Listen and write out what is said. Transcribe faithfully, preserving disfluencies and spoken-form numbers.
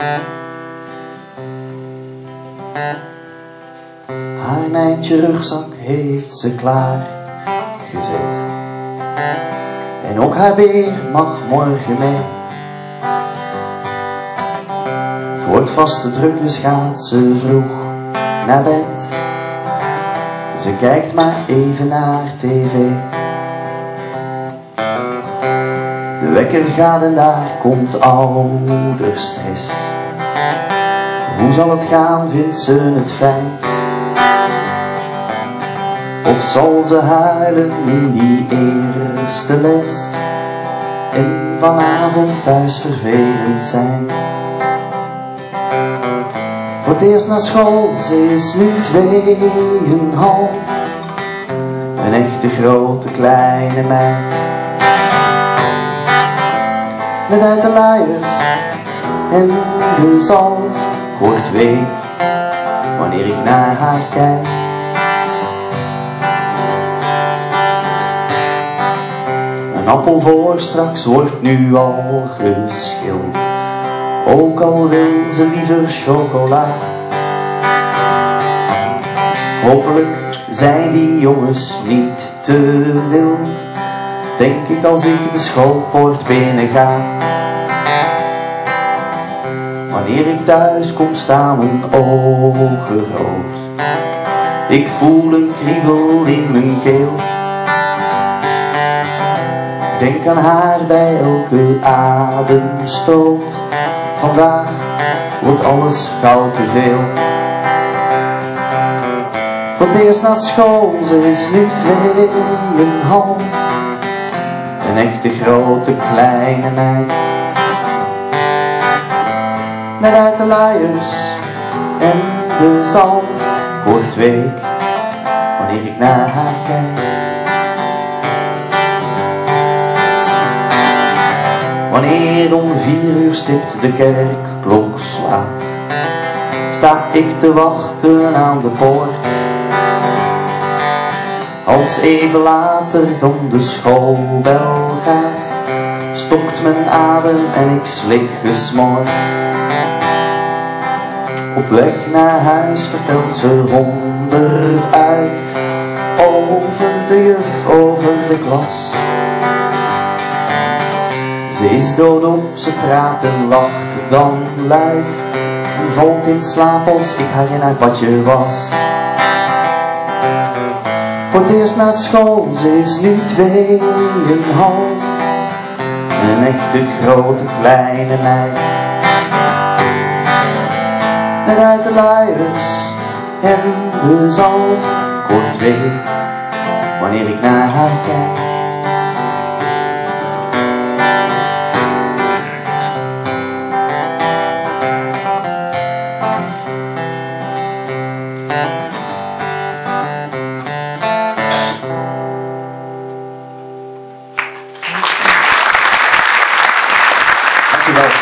Haar Nijntje rugzak heeft ze klaar gezet. En ook haar weer mag morgen mee. Het wordt vast te druk, dus gaat ze vroeg naar bed. Ze kijkt maar even naar tv. De wekker gaat en daar komt ouderstress. Hoe zal het gaan, vindt ze het fijn? Of zal ze huilen in die eerste les en vanavond thuis vervelend zijn? Voor het eerst naar school, ze is nu tweeënhalf. Een echte grote kleine meid. Net uit de luiers en de zalf. Wordt week wanneer ik naar haar kijk. Een appel voor straks wordt nu al geschild. Ook al wil ze liever chocola. Hopelijk zijn die jongens niet te wild, denk ik als ik de schoolpoort binnen ga. Wanneer ik thuis kom staan mijn ogen rood. Ik voel een kriebel in mijn keel. Denk aan haar bij elke ademstoot. Vandaag wordt alles gauw te veel. Voor het eerst naar school, ze is nu tweeënhalf. Een echte grote kleine meid. Net uit de luiers en de zalf. Wordt week wanneer ik naar haar kijk. Wanneer om vier uur stipt de kerkklok slaat, sta ik te wachten aan de poort. Als even later dan de schoolbel gaat, stokt mijn adem en ik slik gesmoord. Op weg naar huis vertelt ze honderd uit over de juf, over de klas. Ze is doodop, ze praat en lacht dan luid en valt in slaap als ik haar in haar badje was. Voor het eerst naar school, ze is nu tweeënhalf. Een echte grote kleine meid. Net uit de luiers en de zalf. Kort week wanneer ik naar haar kijk. Dankjewel.